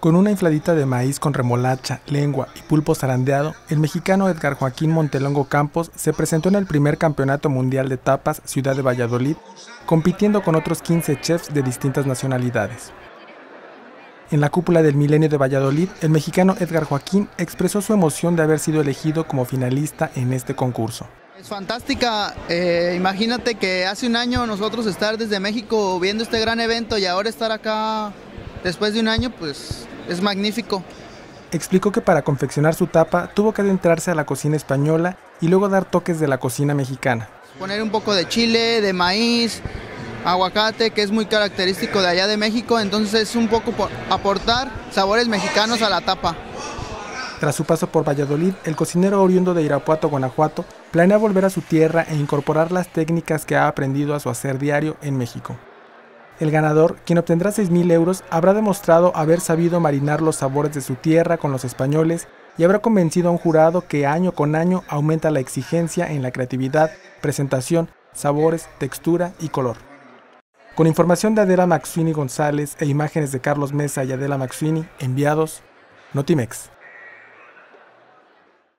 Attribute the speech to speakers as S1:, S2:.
S1: Con una infladita de maíz con remolacha, lengua y pulpo zarandeado, el mexicano Edgar Joaquín Montelongo Campos se presentó en el primer Campeonato Mundial de Tapas Ciudad de Valladolid, compitiendo con otros 15 chefs de distintas nacionalidades. En la cúpula del Milenio de Valladolid, el mexicano Edgar Joaquín expresó su emoción de haber sido elegido como finalista en este concurso.
S2: Es fantástica, imagínate que hace un año nosotros estar desde México viendo este gran evento y ahora estar acá después de un año, pues es magnífico.
S1: Explicó que para confeccionar su tapa tuvo que adentrarse a la cocina española y luego dar toques de la cocina mexicana.
S2: Poner un poco de chile, de maíz, aguacate, que es muy característico de allá de México, entonces es un poco aportar sabores mexicanos a la tapa.
S1: Tras su paso por Valladolid, el cocinero oriundo de Irapuato, Guanajuato, planea volver a su tierra e incorporar las técnicas que ha aprendido a su hacer diario en México. El ganador, quien obtendrá 6,000 euros, habrá demostrado haber sabido marinar los sabores de su tierra con los españoles y habrá convencido a un jurado que año con año aumenta la exigencia en la creatividad, presentación, sabores, textura y color. Con información de Adela Maxwini González e imágenes de Carlos Mesa y Adela Maxwini, enviados Notimex.